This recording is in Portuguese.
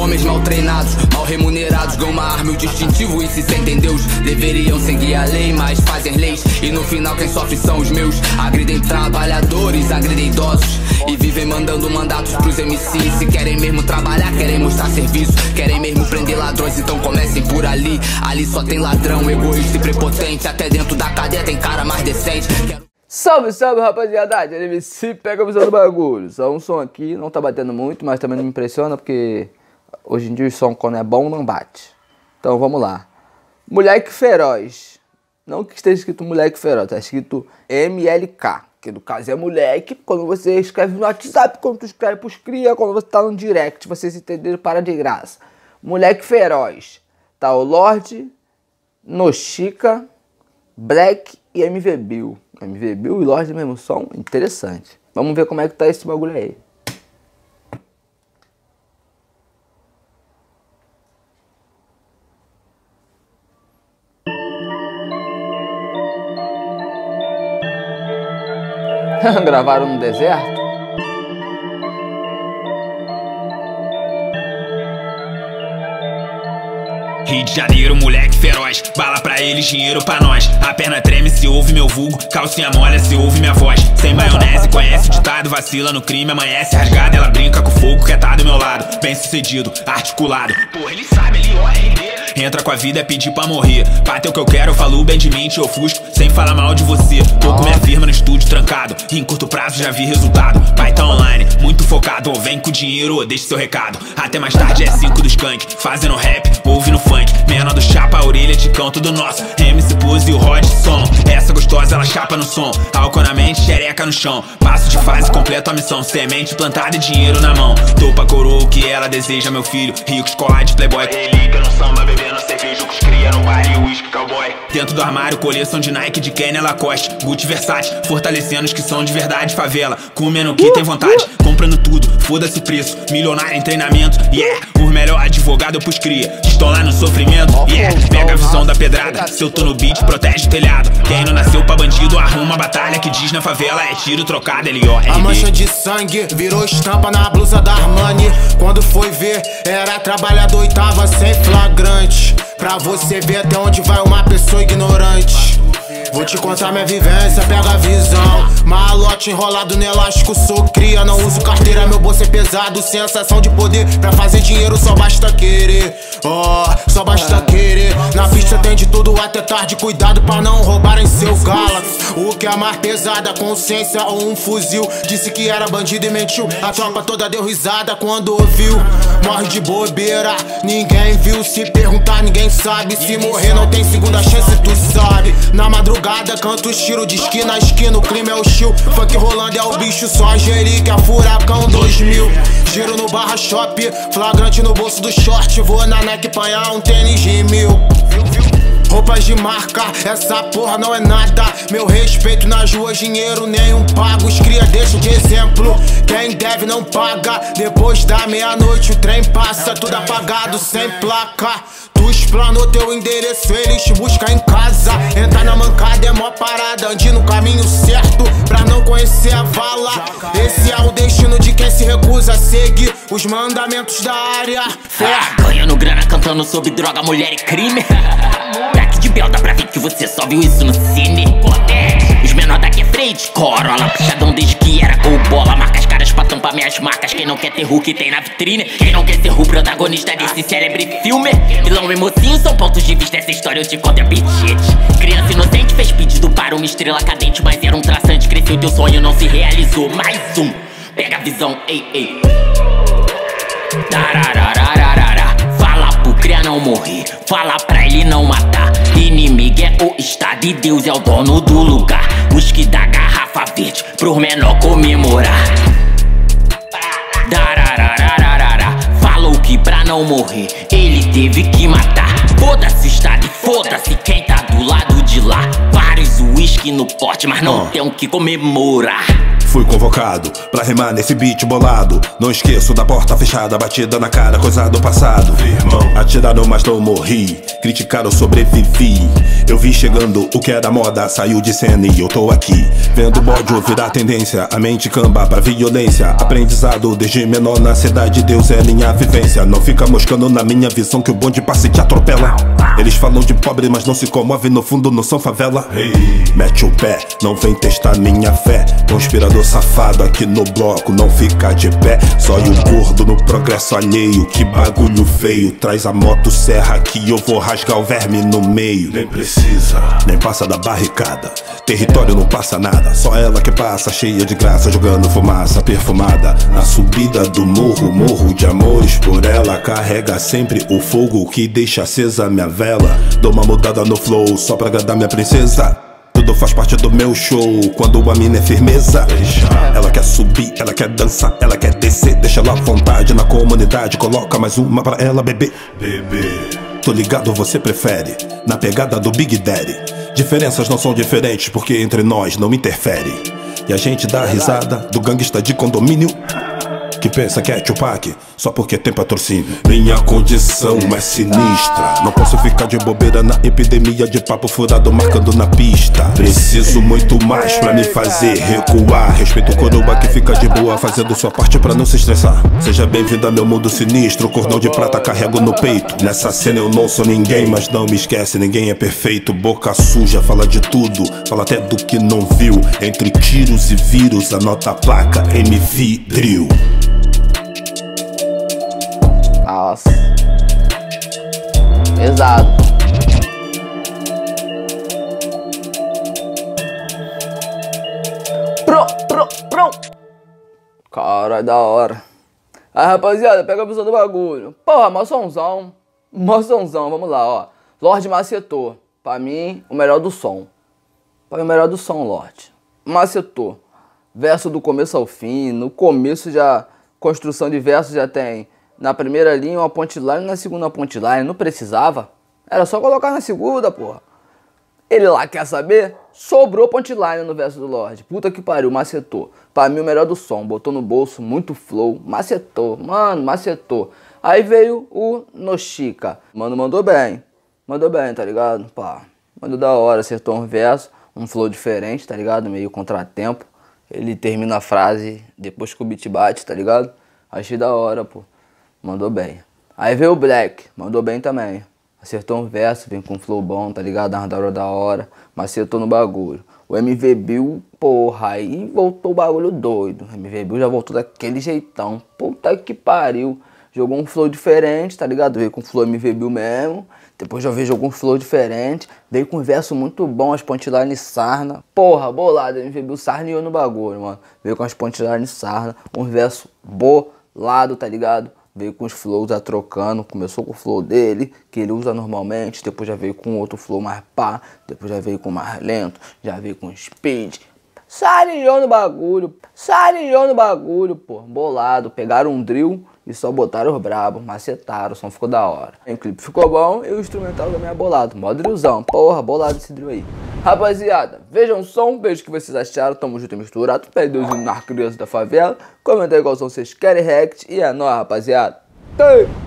Homens mal treinados, mal remunerados, ganham uma arma e o distintivo e se sentem Deus. Deveriam seguir a lei, mas fazem leis e no final quem sofre são os meus. Agridem trabalhadores, agridem idosos e vivem mandando mandatos pros MCs. Se querem mesmo trabalhar, querem mostrar serviço, querem mesmo prender ladrões, então comecem por ali. Ali só tem ladrão, egoísta e prepotente. Até dentro da cadeia tem cara mais decente. Salve, salve, rapaziada! MC pega a visão do bagulho. Só um som aqui, não tá batendo muito, mas também não me impressiona porque hoje em dia o som quando é bom não bate. Então vamos lá. Moleque Feroz. Não que esteja escrito Moleque Feroz, tá escrito MLK, que no caso é moleque. Quando você escreve no WhatsApp, quando tu escreve pros cria, quando você tá no direct, vocês entenderam, para de graça. Moleque Feroz. Tá o Lorde, Nochica, Black e MV Bill. MV Bill e Lorde do mesmo som, interessante. Vamos ver como é que tá esse bagulho aí. Gravaram no deserto? Rio de Janeiro, moleque feroz, bala pra eles, dinheiro pra nós. A perna treme se ouve meu vulgo, calcinha molha se ouve minha voz. Sem maionese, conhece o ditado, vacila no crime, amanhece rasgada. Ela brinca com o fogo que tá do meu lado, bem sucedido, articulado. Porra, ele sabe, ele ó, RD. Entra com a vida é pedir pra morrer. Bateu o que eu quero, eu falo bem de mim, te ofusco, sem falar mal de você. Tô com minha firma no estúdio trancado, e em curto prazo já vi resultado. Pai tá online, muito focado, ou vem com dinheiro ou deixa seu recado. Até mais tarde é 5 do skunk, fazendo rap, ouve no funk. Menor do chapa, a orelha de cão, tudo nosso. MC Pose e o Rod som. Essa gostosa, ela chapa no som. Álcool na mente, xereca no chão. Passo de fase, completo a missão. Semente plantada e dinheiro na mão. Tô pra coroa o que ela deseja, meu filho. Rico, escolar de playboy. Relíquia no samba, bebendo cerveja, com os cria no bar e whisky cowboy. Dentro do armário, coleção de Nike, de Kenya, Lacoste, Gucci, Versace. Fortalecendo os que são de verdade, favela. Comendo o que tem vontade, comprando tudo, foda-se preço. Milionário em treinamento, yeah. Os melhor advogado eu pus cria. Estão lá no sofrimento, yeah. Pega a visão da pedrada. Se eu tô no beat, protege o telhado. Quem não nasceu pra bandido, arruma a batalha. Que diz na favela é tiro trocado, ele ó. A mancha de sangue virou estampa na blusa da Armani. Quando foi ver, era trabalhador e tava sem flagrante. Pra você ver até onde vai uma pessoa ignorante. Vou te contar minha vivência, pega a visão. Malote enrolado no elástico, sou cria. Não uso carteira, meu bolso é pesado. Sensação de poder, pra fazer dinheiro só basta querer. Só basta querer. Na pista tem de tudo até tarde. Cuidado pra não roubarem seu Galaxy. O que é mais pesada, consciência ou um fuzil. Disse que era bandido e mentiu. A tropa toda deu risada quando ouviu. Morre de bobeira, ninguém viu. Se perguntar ninguém sabe. Se morrer não tem segunda chance, tu sabe. Na madrugada canto os tiros de esquina a esquina. O clima é hostil, funk rolando é o bicho. Só Jerica, furacão 2000. Giro no barra shop, flagrante no bolso do short. Vou na neck apanhar um tênis de 1000. Roupas de marca, essa porra não é nada. Meu respeito nas ruas, dinheiro nenhum pago. Os cria deixa de exemplo, quem deve não paga. Depois da meia-noite o trem passa, tudo apagado, sem placa. Tu explanou teu endereço, eles te buscam em casa. Entrar na mancada é mó parada, ande no caminho certo pra não conhecer a vala. Esse é o destino de quem se recusa a seguir os mandamentos da área. Ganhando grana, cantando sobre droga, mulher e crime. Black de Bel, dá pra ver que você só viu isso no cine. Os menor daqui é freio de Corolla, puxadão desde que era gol bola. Marca as caras pra tampar minhas marcas. Quem não quer ter Hulk tem na vitrine. Quem não quer ser o protagonista desse célebre filme. Vilão e mocinho são pontos de vista. Essa história eu te conto é bitchete. Criança inocente fez pedido para uma estrela cadente, mas era um traçante. Cresceu teu sonho, não se realizou. Mais um, pega a visão, ei, ei. Tarararararara. Fala pro cria não morrer, fala pra ele não matar. Inimigo é o estado e Deus é o dono do lugar. Os que dá garrafa verde pro menor comemorar. Darararararara. Falou que pra não morrer ele teve que matar. Foda-se o estado e foda-se quem tá do lado de lá. Vários mais uísque no pote, mas não tem o que comemorar. Fui convocado pra rimar nesse beat bolado. Não esqueço da porta fechada, batida na cara, coisa do passado. Atiraram, mas não morri. Criticaram, sobrevivi. Eu vi chegando o que era moda, saiu de cena e eu tô aqui. Vendo o bódio virar tendência, a mente camba pra violência. Aprendizado desde menor na cidade, Deus é minha vivência. Não fica moscando na minha visão que o bonde passa e te atropela. Eles falam de pobre, mas não se comovem, no fundo não são favela. Mete o pé, não vem testar minha fé. Conspirador safado aqui no bloco, não fica de pé. Só e o gordo no progresso alheio, que bagulho feio. Traz a moto serra que eu vou rasgar o verme no meio. Nem precisa, nem passa da barricada. Território não passa nada, só ela que passa cheia de graça, jogando fumaça perfumada. Na subida do morro, morro de amores por ela. Carrega sempre o fogo que deixa acesa minha vela. Dou uma mudada no flow só pra agradar minha princesa. Tudo faz parte do meu show, quando a mina é firmeza. Ela quer subir, ela quer dançar, ela quer descer. Deixa ela à vontade na comunidade, coloca mais uma pra ela beber. Tô ligado, você prefere, na pegada do Big Daddy. Diferenças não são diferentes porque entre nós não interfere. E a gente dá risada do gangsta de condomínio que pensa que é Tupac só porque tem patrocínio. Minha condição é sinistra, não posso ficar de bobeira na epidemia de papo furado marcando na pista. Preciso muito mais pra me fazer recuar. Respeito o coroa que fica de boa fazendo sua parte pra não se estressar. Seja bem-vindo a meu mundo sinistro, cordão de prata carrego no peito. Nessa cena eu não sou ninguém, mas não me esquece, ninguém é perfeito. Boca suja, fala de tudo, fala até do que não viu. Entre tiros e vírus, anota a placa MV Drill. Nossa. Pesado. Pro. Cara, da hora. Aí, rapaziada, pega a visão do bagulho. Porra, moçãozão. Vamos lá, ó. Lorde macetou. Pra mim, o melhor do som. Lorde. Macetou. Verso do começo ao fim. No começo já... Construção de verso já tem... Na primeira linha uma punchline, na segunda punchline. Não precisava. Era só colocar na segunda, porra. Ele lá quer saber? Sobrou punchline no verso do Lorde. Puta que pariu, macetou. Pra mim o melhor do som. Botou no bolso, muito flow. Macetou, mano, macetou. Aí veio o Noshika. Mano, mandou bem, tá ligado? Pá, mandou da hora, acertou um verso. Um flow diferente, tá ligado? Meio contratempo. Ele termina a frase depois que o beat bate, tá ligado? Achei da hora, pô. Mandou bem. Aí veio o Black, mandou bem também. Acertou um verso, vem com um flow bom, tá ligado? Da hora, mas acertou no bagulho. O MV Bill, porra, aí voltou o bagulho doido. O MV Bill já voltou daquele jeitão. Puta que pariu. Jogou um flow diferente, tá ligado? Veio com o flow MV Bill mesmo. Depois já veio jogou um flow diferente. Veio com um verso muito bom, as punchlines sarna. Porra, bolado, MV Bill sarneou no bagulho, mano. Veio com as punchlines sarna, um verso bolado, tá ligado? Veio com os flows já trocando, começou com o flow dele, que ele usa normalmente, depois já veio com outro flow mais pá, depois já veio com mais lento, já veio com speed. Sarilhou no bagulho, pô, bolado, pegaram um drill e só botaram os brabos, macetaram, o som ficou da hora. O clipe ficou bom e o instrumental também é bolado, mó drillzão, porra, bolado esse drill aí. Rapaziada, vejam o som, veja o que vocês acharam, tamo junto e misturado, perdeuzinho nas crianças da favela, comenta aí qual som vocês querem react e é nóis, rapaziada.